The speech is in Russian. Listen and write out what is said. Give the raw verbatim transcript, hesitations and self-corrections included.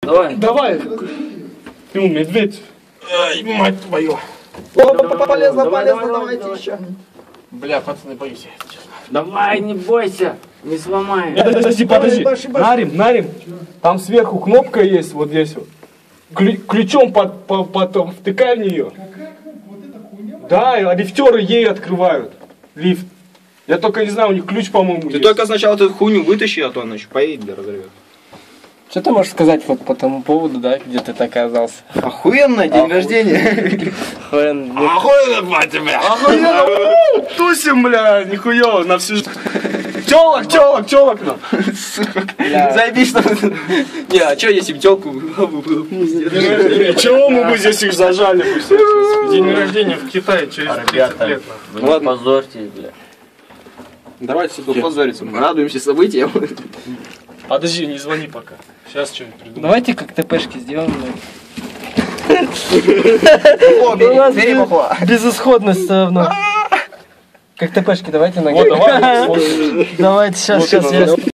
Давай. Давай. Ну, медведь. Ай, мать твою. О, полезно, полезно, давайте еще. Бля, пацаны, боюсь я, если честно. Давай, не бойся, не сломай. Подожди, подожди. Нарим, Нарим. Там сверху кнопка есть, вот здесь вот. Клю- ключом под, по- потом втыкай в нее. Да, а лифтеры ей открывают. Лифт. Я только не знаю, у них ключ, по-моему, Ты есть. только сначала эту хуйню вытащи, а то она еще поедет да разорвет. Что ты можешь сказать вот по тому поводу, да, где ты так оказался? Охуенно, день рождения. Охуенно, батя, бля. Охуенно. Тусим, бля, нихуево, на всю жизнь. Телок, телок, телок нам. Заебись, что... Не, а чё, если бы тёлку было бы пиздец. Чего мы бы здесь их зажали? День рождения в Китае через тридцать лет. Вы не позорьтесь, бля. Давайте тут позориться, мы радуемся событиям. Подожди, не звони пока. Сейчас что-нибудь придумаем. Давайте как ТПшки сделаем. О, бери, бери бахла. Безысходность все равно. Как ТПшки, давайте на Вот, давай. Давайте, сейчас, сейчас, я...